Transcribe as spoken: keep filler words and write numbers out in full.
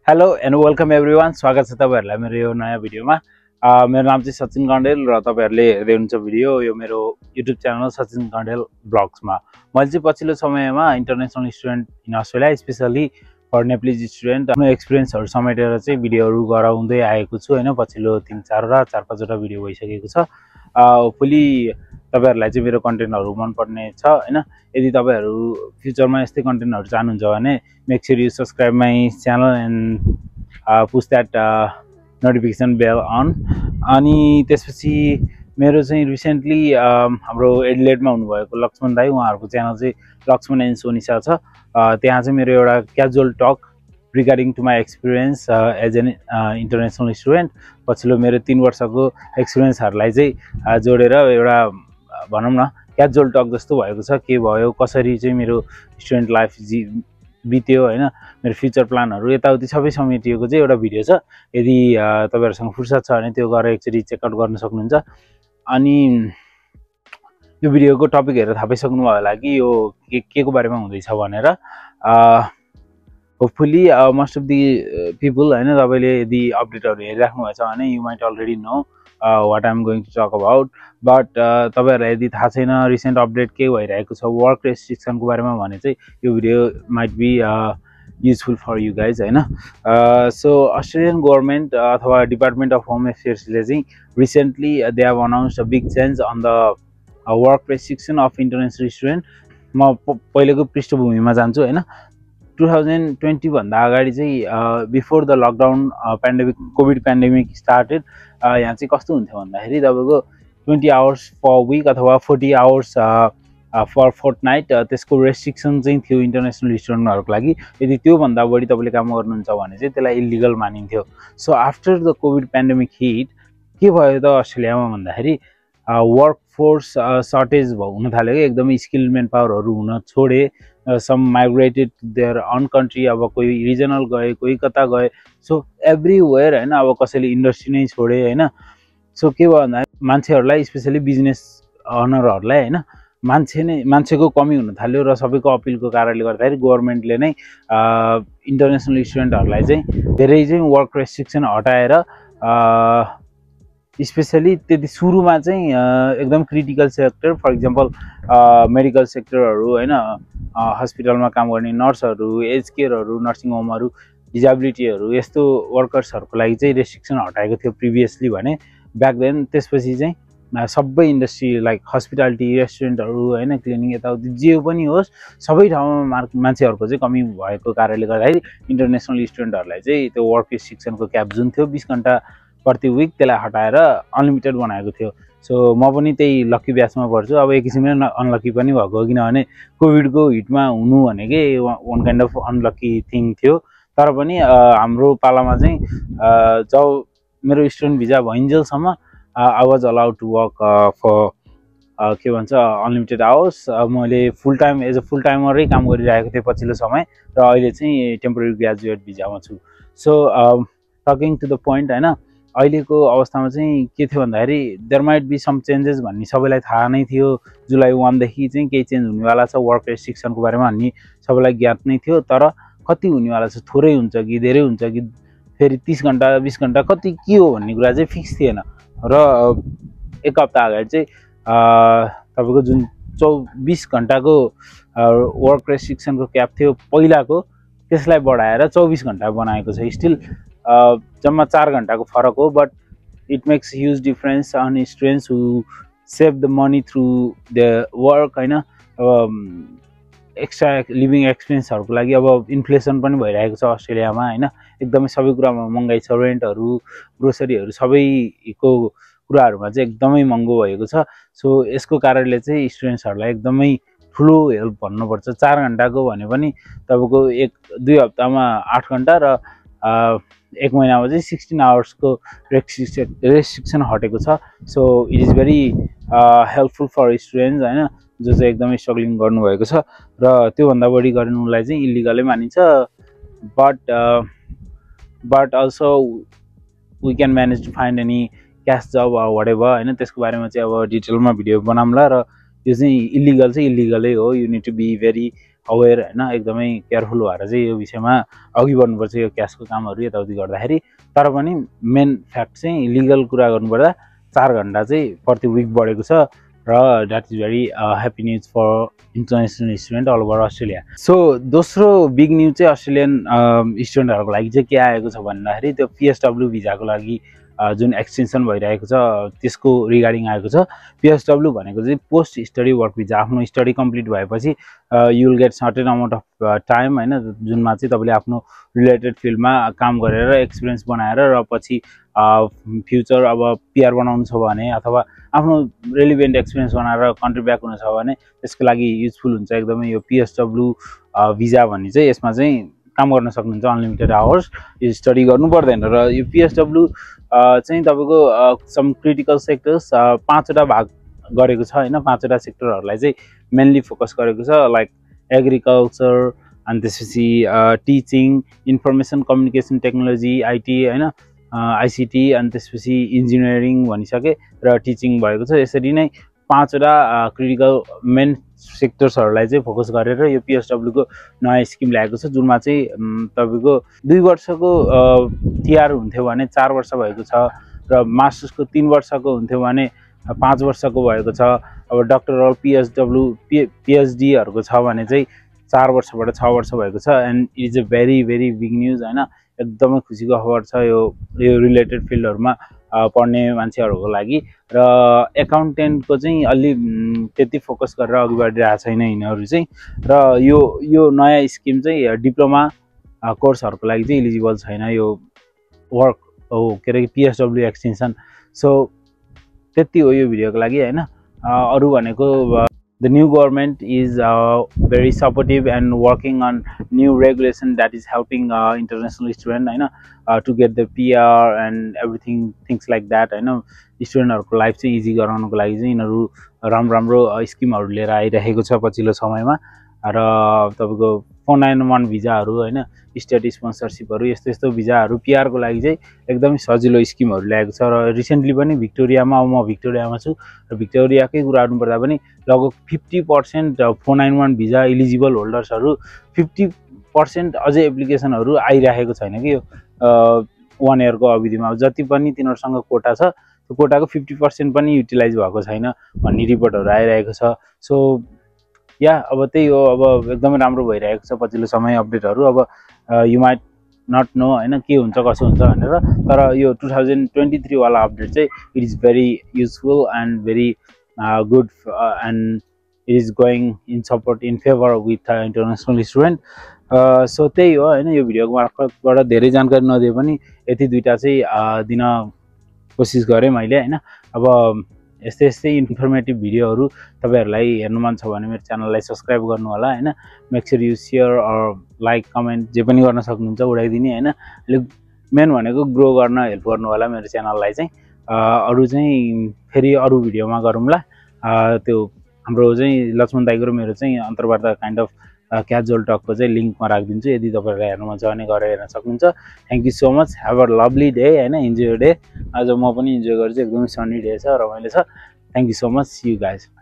Hello and welcome everyone. स्वागत छ तपाईहरुलाई मेरो यो नयाँ भिडियोमा। uh, मेरो नाम चाहिँ सचिन कण्डेल र तपाईहरुले हेर्दै हुनुहुन्छ भिडियो यो मेरो युट्युब च्यानल सचिन कण्डेल ब्लग्समा। मैले चाहिँ पछिल्लो समयमा international student in Australia specially for Nepalese student आफ्नो एक्सपिरियन्सहरु समेटेर चाहिँ भिडियोहरु गराउँदै आएको छु हैन। पछिल्लो तीन चार र चार पाँच वटा भिडियो भइसकेको छ। होपफुली तपाईहरुलाई चाहिँ मेरो कन्टेन्टहरु मन पर्ने छ हैन। यदि तपाईहरु फ्युचरमा यस्तै कन्टेन्टहरु चाहनुहुन्छ भने make sure you subscribe my channel and push that notification bell on. अनि त्यसपछि मेरो चाहिँ रिसेन्टली हाम्रो एडिलेडमा हुनुभएको लक्ष्मण दाई उहाँहरुको च्यानल चाहिँ लक्ष्मण एन्ड सोनिसा छ। त्यहाँ चाहिँ मेरो एउटा casual talk regarding to my experience as an international student पछिल्लो मेरो तीन वर्षको एक्सपिरियन्सहरुलाई चाहिँ जोडेर एउटा भनौं न क्याजुअल टक जस्तो भएको छ। के भयो कसरी चाहिँ मेरो स्टुडेन्ट लाइफ जी बित्यो हैन, मेरो फ्युचर प्लानहरु यताउति सबै समेटिएको चाहिँ एउटा भिडियो छ। यदि तपाईहरुसँग फुर्सद छ भने त्यो गएर एकचोटी चेकआउट गर्न सक्नुहुन्छ। अनि यो भिडियोको टपिक हेरेर थाहा पाइसक्नु भयो होला कि यो के के को बारेमा हुँदैछ भनेर। Hopefully most of the people हैन तपाईले यदि अपडेटहरु हेरिराख्नु भएको छ भने you might already know what I am going to talk about. But तपाईहरुलाई यदि थाहा छैन रिसेन्ट अपडेट के भइरहेको छ वर्क रेस्ट्रिक्सनको बारेमा भने चाहिँ यो video might be useful for you guys हैन। सो अस्ट्रेलियन गभर्नमेन्ट अथवा डिपार्टमेन्ट अफ होम एफेयर्सले चाहिँ recently they have announced a big change on the work restriction of international student. म पहिलेको पृष्ठभूमिमा जान्छु हैन। टु थाउजन्ड ट्वेन्टी भन्दा अगाडि चाहिँ before the lockdown pandemic covid pandemic started यहाँ चाहिँ कस्तो हुन्थ्यो भन्दाखेरि तपाईको ट्वेन्टी आवर्स पर विक अथवा फोर्टी आवर्स फर फोर्टनाइट त्यसको रेस्ट्रिक्सन चाहिँ थियो इन्टरनेसनल स्टुडेन्टहरुको लागि। यदि त्यो भन्दा बढी तपाईले काम गर्नुहुन्छ भने चाहिँ त्यसलाई इलिगल मानिन्थ्यो। So after the covid pandemic hit के भयो त अस्ट्रेलियामा भन्दाखेरि वर्क फोर्स सर्टेज हुन थाल्यो कि एकदमै स्किल मेन पावरहरु हुन छोडे। Some migrated their own country, अब कोही रिजनल गए कोही कता गए। सो एभ्रीवेयर हैन, अब कसैले इन्डस्ट्री नै छोडे हैन। सो के भयो भन्दा मान्छेहरुलाई स्पेशली बिजनेस अनरहरुलाई हैन मान्छे नै मान्छेको कमी हुन थाल्यो र सबैको अपिलको कारणले गर्दाखेरि गभर्नमेन्टले नै इन्टरनेसनल स्टुडेन्टहरुलाई चाहिँ धेरै चाहिँ वर्क रेस्ट्रिक्सन हटाएर स्पेशली त्यति सुरुमा चाहिँ एकदम critical sector for example medical सेक्टरहरु हैन, हस्पिटलमा काम गर्ने नर्सहरु, एज केयरहरु, नर्सिङ होमहरु, डिजाबिलिटीहरु यस्तो वर्कर्सहरुको लागि चाहिँ रेस्ट्रिक्सन हटाएको थियो प्रिभियसली भने ब्याक देन। त्यसपछि चाहिँ सबै इन्डस्ट्री लाइक हस्पिटालिटी, रेस्टुरेन्टहरु हैन, क्लिनिङ यताउति जे पनि होस् सबै ठाउँमा मान्छेहरुको चाहिँ कमी भएको कारणले गर्दाखेरि इन्टरनेसनल स्टुडेन्टहरुलाई चाहिँ त्यो वर्क रेस्ट्रिक्सनको क्याप जुन थियो बीस घण्टा प्रति विक त्यसलाई हटाएर अनलिमिटेड बनाएको थियो। सो म पनि त्यही लकी ब्याचमा पर्छु। अब एक किसिमले अनलकी पनि भएको हो किनभने कोभिडको हिटमा हुनु भनेकै one kind of unlucky thing थियो। तर पनि हाम्रो पालामा चाहिँ जब मेरो स्टुडेन्ट भिजा भइन्जेलसम्म I was allowed to work for के भन्छ अनलिमिटेड आवर्स। मैले full time as a full टाइमरै काम गरिरहेको थिएँ पछिल्लो समय र अहिले चाहिँ टेम्पोरेरी ग्रेजुएट भिजामा छु। So talking to the point हैन, अहिलेको अवस्थामा चाहिँ के थियो भन्दाखेरि there might be some changes भन्ने सबैलाई थाहा नै थियो। जुलाई एक देखि चाहिँ केही चेन्ज हुनेवाला छ वर्क रेस्ट्रिक्सनको बारेमा भन्ने सबैलाई ज्ञात नै थियो। तर कति हुनेवाला छ, थोरै हुन्छ कि धेरै हुन्छ कि फेरि तीस घण्टा बीस घण्टा कति के हो भन्ने कुरा चाहिँ फिक्स थिएन। र एक हप्ता अगाडि चाहिँ तपाईको जुन चौबिस घण्टाको वर्क रेस्ट्रिक्सनको क्याप थियो पहिलाको त्यसलाई बढाएर चौबिस घण्टा बनाएको छ। स्टिल जम्मा चार घण्टाको फरक हो but it makes huge difference on students who save the money through the work हैन। एक्स्ट्रा लिभिङ एक्सपेन्सहरुको लागि अब इन्फ्लेसन पनि भइरहेको छ अस्ट्रेलियामा हैन। एकदमै सबै कुरामा महँगाई छ, रेन्टहरु, ग्रोसरीहरु सबैको कुराहरुमा चाहिँ एकदमै महँगो भएको छ। सो यसको कारणले चाहिँ स्टुडेन्ट्सहरुलाई एकदमै ठुलो हेल्प भन्नुपर्छ। चार घण्टाको भने पनि तपाईको एक दुई हप्तामा आठ घण्टा र एक महिनामा चाहिँ सोह्र आवर्सको रेस्ट्रिक्सन रेस्ट्रिक्सन हटेको छ। So it is very helpful for students हैन जो चाहिँ एकदमै स्ट्रगलिङ गर्नुभएको छ र त्योभन्दा बढी गर्नुलाई चाहिँ इलिगलै मानिन्छ। But but also we can manage to find any cash job whatever हैन। त्यसको बारेमा चाहिँ अब डिटेलमा भिडियो बनाउँला र यो चाहिँ इलिगल चाहिँ इलिगलै हो। You need to be very aware हैन एकदमै केयरफुल भएर चाहिँ यो विषयमा अघि बढ्नुपर्छ यो क्यासको कामहरू यताउति गर्दाखेरि। तर पनि मेन फ्याक्ट चाहिँ लिगल कुरा गर्नुपर्दा चार घन्टा चाहिँ प्रति विक बढेको छ र that is very happy news for international student all over Australia. So दोस्रो बिग न्युज चाहिँ अस्ट्रेलियन स्टुडेन्टहरूको लागि चाहिँ के आएको छ भन्दाखेरि त्यो पिएसडब्ल्यु भिजाको लागि जुन एक्सटेन्सन भइरहेको छ त्यसको रिगार्डिङ आएको छ। पिएसडब्ल्यु भनेको चाहिँ पोस्ट स्टडी वर्क भिजा, आफ्नो स्टडी कम्प्लिट भएपछि you will get certain amount of time हैन, जुनमा चाहिँ तपाईँले आफ्नो रिलेटेड फिल्डमा काम गरेर एक्सपिरियन्स बनाएर र पछि फ्युचर अब पिआर बनाउनु छ भने अथवा आफ्नो रेलिभेन्ट एक्सपिरियन्स बनाएर कन्ट्री ब्याक हुनु छ भने त्यसको लागि युजफुल हुन्छ एकदमै यो पिएसडब्ल्यु भिजा भन्ने चाहिँ। यसमा चाहिँ काम गर्न सक्नुहुन्छ अनलिमिटेड आवर्स, यो स्टडी गर्नु पर्दैन। र यो पिएसडब्ल्यु चाहिँ तपाईँको सम क्रिटिकल सेक्टर्स पाँचवटा भाग गरेको छ हैन, पाँचवटा सेक्टरहरूलाई चाहिँ मेनली फोकस गरेको छ, लाइक एग्रिकल्चर अनि त्यसपछि teaching, information communication technology IT हैन, आइसिटी अनि त्यसपछि इन्जिनियरिङ भनिसके र टिचिङ भएको छ। यसरी नै पाँचवटा क्रिटिकल मेन सेक्टर्सहरूलाई चाहिँ फोकस गरेर यो पिएसडब्ल्युको नयाँ स्किम ल्याएको छ, जुनमा चाहिँ तपाईँको दुई वर्षको टिआर हुन्थ्यो भने चार वर्ष भएको छ र मास्टर्सको तिन वर्षको हुन्थ्यो भने पाँच वर्षको भएको छ। अब डक्टरल पिएचडब्ल्यु पि पिएचडीहरूको छ भने चाहिँ चार वर्षबाट छ वर्ष भएको छ। And it is a very very big news हैन, एकदमै खुसीको खबर छ यो यो रिलेटेड फिल्डहरूमा पढ्ने मान्छेहरूको लागि। र एकाउन्टेन्टको चाहिँ अलि त्यति फोकस गरेर अघि बढिरहेको छैन यिनीहरू चाहिँ। र यो यो नयाँ स्किम चाहिँ डिप्लोमा कोर्सहरूको लागि चाहिँ इलिजिबल छैन यो वर्क हो के अरे पिएसडब्ल्यु एक्सटेन्सन। सो त्यति हो यो भिडियोको लागि हैन। अरू भनेको the new government is uh, very supportive and working on new regulation that is helping uh, international student हैन uh, to get the P R and everything things like that हैन। स्टुडेन्टहरुको life चाहिँ इजी गराउनको लागि चाहिँ यिनीहरू राम्रो राम्रो स्किमहरु लिएर आइरहेको छ पछिल्लो समयमा। र तपाईको फोर नाइन वन भिजाहरु हैन, स्टेट स्पोन्सरशिपहरु, यस्तो यस्तो भिजाहरु पिआर को लागि चाहिँ एकदमै सजिलो स्किमहरु ल्याएको छ। र रिसेन्टली पनि भिक्टोरियामा म भिक्टोरियामा छु र भिक्टोरियाकै कुरा गर्नु पर्दा पनि लगभग fifty percent four nine one visa eligible होल्डर्सहरु फिफ्टी पर्सेंट अझै एप्लिकेसनहरु आइरहेको छैन कि यो वन इयर को अवधिमा। जति पनि तिनीहरुसँग कोटा छ त्यो कोटाको फिफ्टी पर्सेंट पनि युटिलाइज भएको छैन भन्ने रिपोर्टहरु आइरहेको छ। सो या अब त्यही हो, अब एकदमै राम्रो भइरहेको छ पछिल्लो समय अपडेटहरु। अब यु माइट नट नो हैन के हुन्छ कसो हुन्छ भनेर, तर यो टू थाउजेंड ट्वेंटी थ्री वाला अपडेट चाहिँ it is very useful and very good and it is going in support in favour with international student. So त्यही हो हैन, यो भिडियोको मार्फतबाट धेरै जानकारी नदिए पनि यति दुईटा चाहिँ दिन कोसिस गरेँ मैले हैन। अब यस्तै यस्तै इन्फर्मेटिभ भिडियोहरु तपाईहरुलाई हेर्नु मन छ भने मेरो च्यानललाई सब्स्क्राइब गर्नु होला हैन। Make sure you share or like comment जे पनि गर्न सक्नुहुन्छ उडाइदिने हैन। मेन भनेको ग्रो गर्न हेल्प गर्नु होला मेरो च्यानललाई चाहिँ। अरु चाहिँ फेरि अरु भिडियोमा गरौँला। त्यो हाम्रो चाहिँ लक्ष्मण दाइको र मेरो चाहिँ अन्तर्वार्ता काइन्ड अफ क्याजुअल टकको चाहिँ लिंकमा राखिदिन्छु, यदि तपाईहरुलाई हेर्नु मन छ भने गएर हेर्न सक्नुहुन्छ। Thank you so much, have a lovely day हैन, इन्जॉय डे। आज म पनि इन्जॉय गर्छु, एकदमै सनी डे छ, रमाइलो छ। Thank you so much, see you guys.